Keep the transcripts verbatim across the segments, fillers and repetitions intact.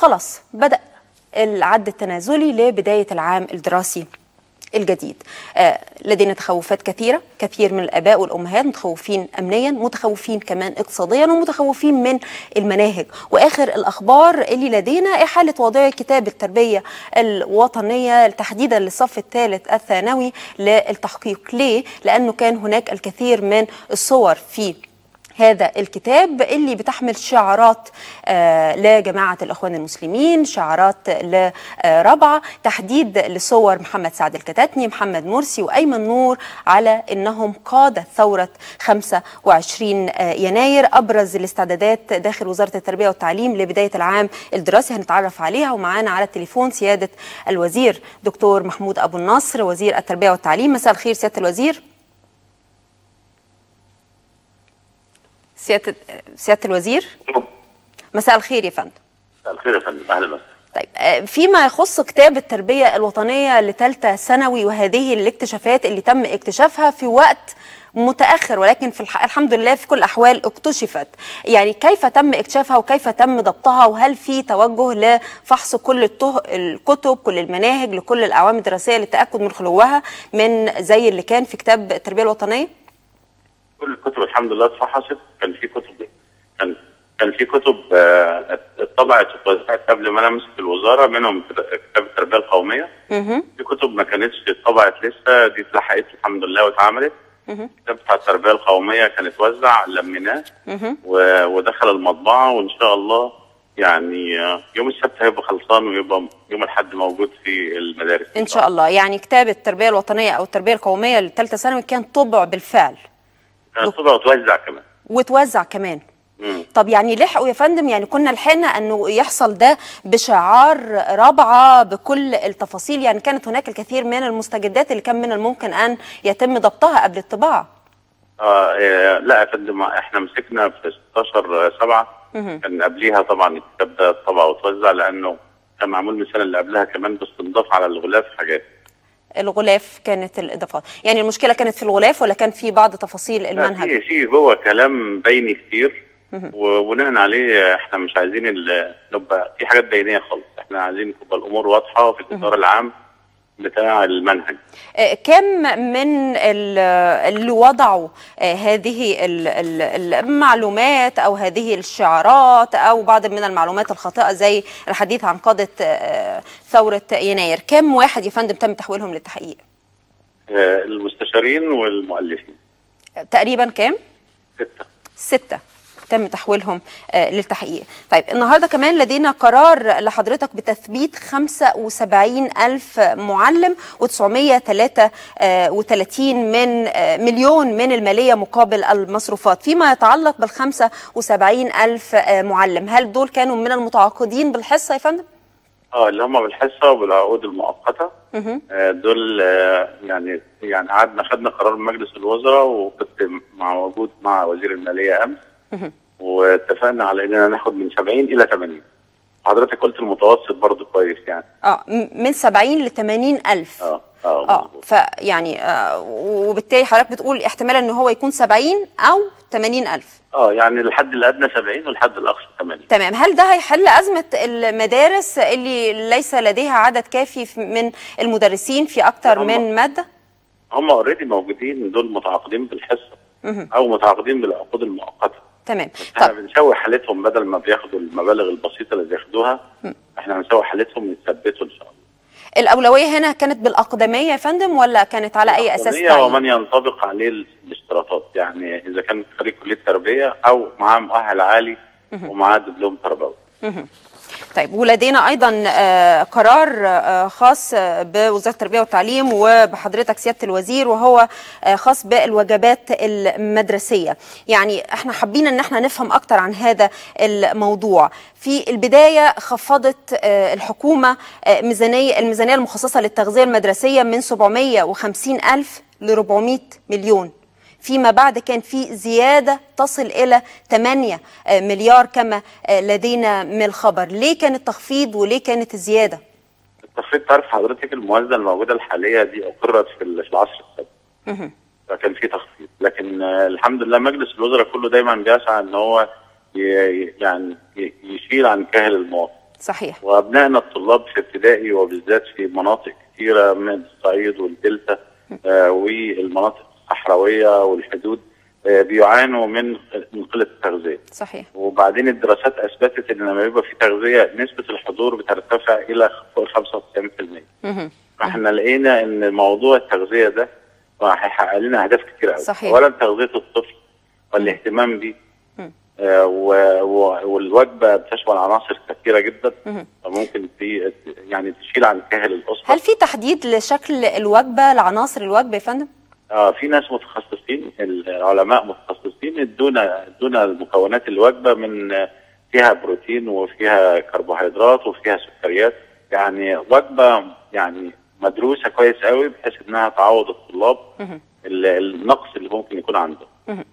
خلاص بدأ العد التنازلي لبداية العام الدراسي الجديد. آه لدينا تخوفات كثيرة، كثير من الآباء والأمهات متخوفين أمنيا، متخوفين كمان اقتصاديا، ومتخوفين من المناهج. وآخر الأخبار اللي لدينا إحالة وضع كتاب التربية الوطنية تحديدا للصف الثالث الثانوي للتحقيق. ليه؟ لأنه كان هناك الكثير من الصور في هذا الكتاب اللي بتحمل شعارات آه لجماعة الإخوان المسلمين، شعارات لرابعة، تحديد لصور محمد سعد الكتاتني، محمد مرسي وأيمن نور على أنهم قادة ثورة خمسة وعشرين يناير. أبرز الاستعدادات داخل وزارة التربية والتعليم لبداية العام الدراسي هنتعرف عليها، ومعانا على التليفون سيادة الوزير دكتور محمود أبو النصر وزير التربية والتعليم. مساء الخير سيادة الوزير. سيادة سيادة الوزير، مساء الخير يا فندم. مساء الخير يا فندم، اهلا وسهلا. طيب، فيما يخص كتاب التربية الوطنية لثالثة ثانوي وهذه الاكتشافات اللي تم اكتشافها في وقت متأخر، ولكن في الح... الحمد لله في كل الأحوال اكتشفت، يعني كيف تم اكتشافها وكيف تم ضبطها، وهل في توجه لفحص كل الته... الكتب، كل المناهج، لكل الأعوام الدراسية للتأكد من خلوها من زي اللي كان في كتاب التربية الوطنية؟ كل الكتب الحمد لله اتفحصت. كان في كتب كان كان في كتب آه اتطبعت واتوزعت قبل ما انا امسك الوزاره، منهم كتاب التربيه القوميه. في كتب ما كانتش اتطبعت لسه، دي اتلحقت الحمد لله واتعملت. الكتاب بتاع التربيه القوميه كان اتوزع، لميناه ودخل المطبعه، وان شاء الله يعني يوم السبت هيبقى خلصان، ويبقى يوم الاحد موجود في المدارس ان شاء الله. يعني كتاب التربيه الوطنيه او التربيه القوميه للثالثه ثانوي كان طبع بالفعل، كان طبع وتوزع كمان وتوزع كمان. مم. طب يعني لحقوا يا فندم؟ يعني كنا لحقنا انه يحصل ده بشعار رابعه بكل التفاصيل؟ يعني كانت هناك الكثير من المستجدات اللي كان من الممكن ان يتم ضبطها قبل الطباعه. اه لا يا فندم، احنا مسكنا في ستاشر سبعة، كان قبليها طبعا الكتاب ده طبع وتوزع، لانه كان معمول من السنه اللي قبلها كمان، بس انضاف على الغلاف حاجات. الغلاف كانت الاضافات، يعني المشكله كانت في الغلاف ولا كان في بعض تفاصيل المنهج؟ في في جوه كلام بيني كتير، وبناء عليه احنا مش عايزين نبقى في حاجات بينيه خالص، احنا عايزين تبقى الامور واضحه في الاطار العام بتاع المنهج. كم من اللي وضعوا هذه المعلومات او هذه الشعارات او بعض من المعلومات الخاطئه زي الحديث عن قاده ثوره يناير، كم واحد يا فندم تم تحويلهم للتحقيق؟ المستشارين والمؤلفين تقريبا كام؟ ستة ستة تم تحويلهم آه للتحقيق. طيب النهارده كمان لدينا قرار لحضرتك بتثبيت خمسة وسبعين ألف معلم وتسعمائة وثلاثة وثلاثين من آه مليون من المالية مقابل المصروفات. فيما يتعلق بالخمسة وسبعين ألف آه معلم، هل دول كانوا من المتعاقدين بالحصة يا فندم؟ اه اللي هم بالحصة وبالعقود المؤقتة. آه دول آه يعني يعني قعدنا خدنا قرار من مجلس الوزراء، وكنت مع موجود مع وزير المالية أمس، واتفقنا على اننا ناخد من سبعين الى ثمانين. حضرتك قلت المتوسط برضه كويس يعني. اه من سبعين ل ثمانين ألف. اه اه اه فيعني آه وبالتالي حضرتك بتقول احتمال ان هو يكون سبعين او ثمانين ألف. اه يعني الحد الادنى سبعين والحد الاقصى ثمانين. تمام. هل ده هيحل ازمه المدارس اللي ليس لديها عدد كافي من المدرسين في اكثر من ماده؟ هم اوريدي موجودين، دول متعاقدين بالحصه او متعاقدين بالعقود المؤقته. تمام. احنا بنسوي حالتهم، بدل ما بياخدوا المبالغ البسيطه اللي بياخدوها احنا بنسوي حالتهم يتثبتوا ان شاء الله. الاولويه هنا كانت بالاقدميه يا فندم ولا كانت على اي اساس ثاني؟ ومن ينطبق عليه الاشتراطات، يعني اذا كان خريج كليه تربيه او معاه مؤهل عالي ومعاه دبلوم تربوي. طيب ولدينا ايضا قرار خاص بوزاره التربيه والتعليم وبحضرتك سياده الوزير، وهو خاص بالوجبات المدرسيه. يعني احنا حابين ان احنا نفهم اكتر عن هذا الموضوع. في البدايه خفضت الحكومه ميزانيه الميزانيه المخصصه للتغذيه المدرسيه من سبعمائة وخمسين ألف ل أربعمائة مليون. فيما بعد كان في زيادة تصل إلى ثمانية مليار كما لدينا من الخبر. ليه كان التخفيض وليه كانت الزيادة؟ التخفيض تعرف حضرتك الموازنة الموجودة الحالية دي أقرت في العصر السابق، فكان في تخفيض، لكن الحمد لله مجلس الوزراء كله دايما بيسعى ان هو يعني يشيل عن كاهل المواطن. صحيح. وابنائنا الطلاب في ابتدائي وبالذات في مناطق كثيره من الصعيد والدلتا آه والمناطق الصحراويه والحدود آه بيعانوا من من قله التغذيه. صحيح. وبعدين الدراسات اثبتت ان لما يبقى في تغذيه نسبه الحضور بترتفع الى فوق خمسة وتسعين بالمئة. فاحنا لقينا ان موضوع التغذيه ده هيحقق لنا اهداف كتير قوي. صحيح. اولا تغذيه الطفل والاهتمام بيه آه والوجبه بتشمل عناصر كثيره جدا فممكن في يعني تشيل عن كاهل الاسره. هل في تحديد لشكل الوجبه لعناصر الوجبه يا فندم؟ اه في ناس متخصصين، العلماء متخصصين ادونا ادونا المكونات الوجبه من فيها بروتين وفيها كربوهيدرات وفيها سكريات، يعني وجبه يعني مدروسه كويس قوي بحيث انها تعوض الطلاب النقص اللي ممكن يكون عندهم.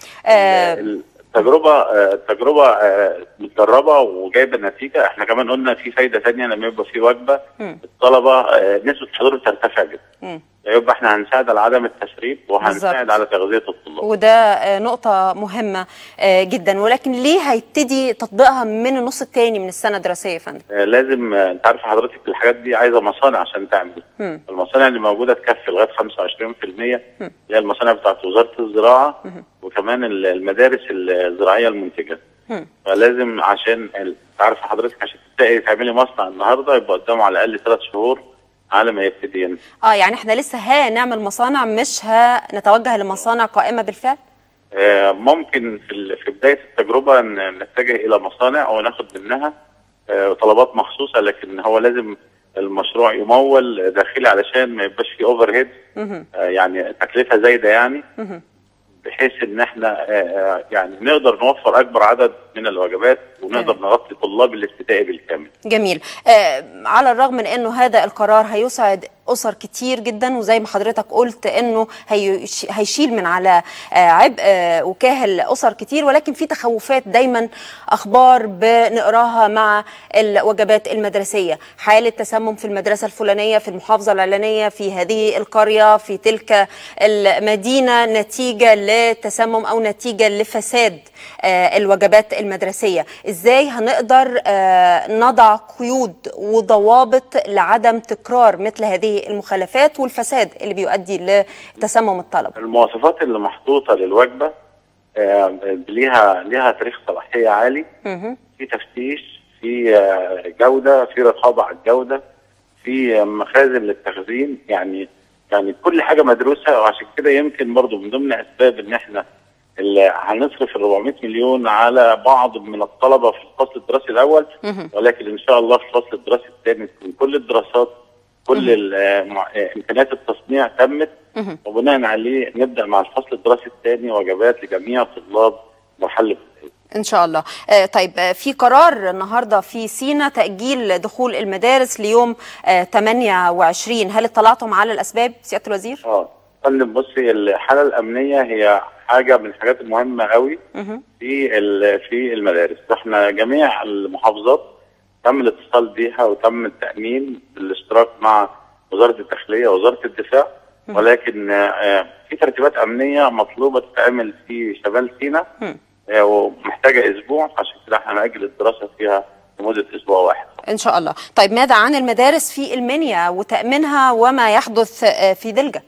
التجربه التجربه متجربه وجايبه نتيجه. احنا كمان قلنا في فايده ثانيه لما يبقى في وجبه الطلبه نسبه الحضور ترتفع جدا، يبقى احنا هنساعد على عدم التسريب وهنساعد بالزبط. على تغذيه الطلاب، وده نقطه مهمه جدا. ولكن ليه هيبتدي تطبيقها من النص الثاني من السنه الدراسيه يا فندم؟ لازم انت عارف حضرتك الحاجات دي عايزه مصانع عشان تعمل. م. المصانع اللي موجوده تكفي لغايه خمسة وعشرين بالمئة اللي هي المصانع بتاعت وزاره الزراعه م. وكمان المدارس الزراعيه المنتجه. م. فلازم عشان انت عارف حضرتك عشان تبداي تعملي مصنع النهارده يبقى قدامه على الاقل ثلاث شهور على ما يبتدي ينزل. اه يعني احنا لسه هنعمل مصانع مش هنتوجه لمصانع قائمه بالفعل؟ آه ممكن في في بدايه التجربه نتجه الى مصانع وناخد منها آه طلبات مخصوصه، لكن هو لازم المشروع يمول داخلي علشان ما يبقاش فيه اوفر هيد آه يعني تكلفه زايده يعني مه. بحيث ان احنا آه يعني نقدر نوفر اكبر عدد من الوجبات ونقدر جميل. نغطي طلاب الابتدائي بالكامل. جميل. آه على الرغم من انه هذا القرار هيسعد اسر كتير جدا، وزي ما حضرتك قلت انه هيشيل من على عبء وكاهل اسر كتير، ولكن في تخوفات دايما، اخبار بنقراها مع الوجبات المدرسيه، حاله تسمم في المدرسه الفلانيه في المحافظه العلانيه في هذه القريه في تلك المدينه نتيجه لتسمم او نتيجه لفساد الوجبات المدرسيه. ازاي هنقدر نضع قيود وضوابط لعدم تكرار مثل هذه المخالفات والفساد اللي بيؤدي لتسمم الطلبه؟ المواصفات اللي محطوطه للوجبه ليها ليها تاريخ صلاحيه عالي، في تفتيش، في جوده، في رقابه على الجوده، في مخازن للتخزين، يعني يعني كل حاجه مدروسه. وعشان كده يمكن برضو من ضمن اسباب ان احنا اللي هنصرف ال أربعمئة مليون على بعض من الطلبه في الفصل الدراسي الاول، ولكن ان شاء الله في الفصل الدراسي الثاني تكون كل الدراسات كل امكانيات التصنيع تمت، وبناء عليه نبدا مع الفصل الدراسي الثاني وجبات لجميع طلاب مرحله ان شاء الله. آه طيب آه في قرار النهارده في سينا تاجيل دخول المدارس ليوم آه ثمانية وعشرين، هل اطلعتم على الاسباب سياده الوزير؟ اه فندم بصي الحاله الامنيه هي حاجه من الحاجات المهمه قوي في في المدارس. احنا جميع المحافظات تم الاتصال بيها وتم التامين بالاشتراك مع وزاره الداخليه ووزاره الدفاع، ولكن آه في ترتيبات امنيه مطلوبه تتعمل في شمال سيناء آه ومحتاجه اسبوع، عشان كده احنا هنأجل الدراسه فيها لمده اسبوع واحد ان شاء الله. طيب ماذا عن المدارس في المنيا وتامينها وما يحدث في دلجه؟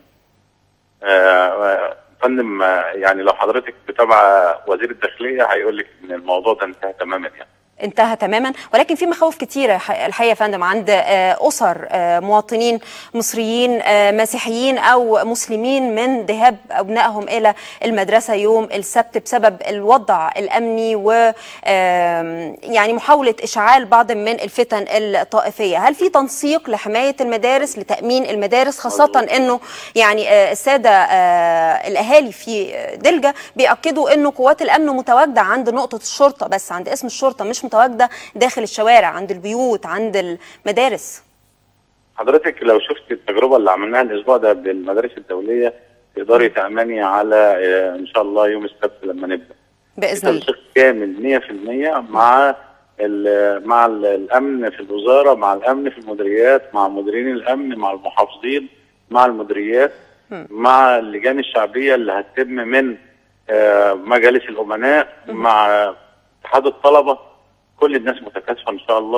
آه فندم يعني لو حضرتك بتابع وزير الداخليه هيقول لك ان الموضوع ده انتهى تماما يعني. انتهى تماما، ولكن في مخاوف كتيره الحقيقه يا فندم عند اسر مواطنين مصريين مسيحيين او مسلمين من ذهاب ابنائهم الى المدرسه يوم السبت بسبب الوضع الامني و يعني محاوله اشعال بعض من الفتن الطائفيه. هل في تنسيق لحمايه المدارس لتامين المدارس، خاصه انه يعني الساده الاهالي في دلجه بيأكدوا انه قوات الامن متواجده عند نقطه الشرطه بس، عند اسم الشرطه، مش متواجده داخل الشوارع عند البيوت عند المدارس؟ حضرتك لو شفت التجربه اللي عملناها الاسبوع ده بالمدارس الدوليه تقدري تامني على ان شاء الله يوم السبت لما نبدا باذن الله تنسيق كامل مية في المية مع ال مع ال الامن في الوزاره، مع الامن في المديريات، مع مديرين الامن، مع المحافظين، مع المديريات، م. مع اللجان الشعبيه اللي هتتم من مجالس الامناء، م. مع اتحاد الطلبه. كل الناس متكاتفه ان شاء الله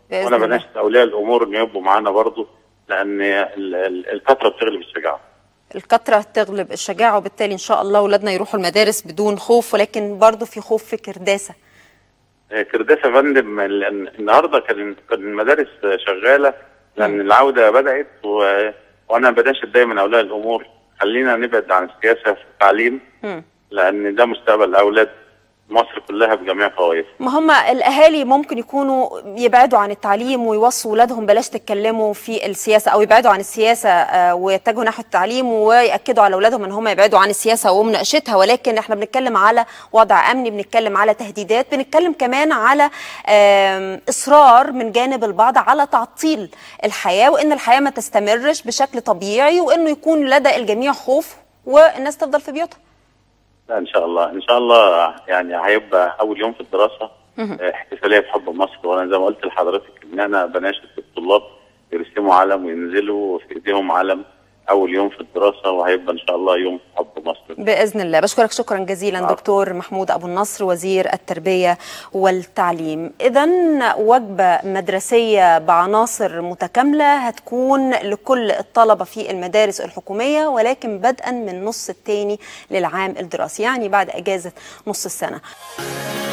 وانا بناشد اولياء الامور ان يبقوا معانا برضه، لان الكثره بتغلب الشجاعه. الكثره تغلب الشجاعه، وبالتالي ان شاء الله اولادنا يروحوا المدارس بدون خوف، ولكن برضه في خوف في كرداسه. كرداسه يا فندم، النهارده كان كان المدارس شغاله لان العوده بدات، و... وانا بناشد دايما اولياء الامور خلينا نبعد عن السياسه في التعليم، م. لان ده مستقبل الاولاد مصر كلها بجميع قوائمها. ما هم الاهالي ممكن يكونوا يبعدوا عن التعليم ويوصوا اولادهم بلاش تتكلموا في السياسه، او يبعدوا عن السياسه ويتجهوا نحو التعليم، وياكدوا على اولادهم ان هم يبعدوا عن السياسه ومناقشتها، ولكن احنا بنتكلم على وضع امني، بنتكلم على تهديدات، بنتكلم كمان على اصرار من جانب البعض على تعطيل الحياه، وان الحياه ما تستمرش بشكل طبيعي، وانه يكون لدى الجميع خوف والناس تفضل في بيوتها. لا ان شاء الله ان شاء الله يعني هيبقى اول يوم في الدراسه احتفاليه بحب مصر، وانا زي ما قلت لحضرتك ان انا بناشد الطلاب يرسموا علم وينزلوا في ايديهم علم اول يوم في الدراسه، وهيبقى ان شاء الله يوم حب مصر باذن الله. بشكرك شكرا جزيلا عارف. دكتور محمود ابو النصر وزير التربيه والتعليم. اذا وجبه مدرسيه بعناصر متكامله هتكون لكل الطلبه في المدارس الحكوميه، ولكن بدءا من نص الثاني للعام الدراسي، يعني بعد اجازه نص السنه.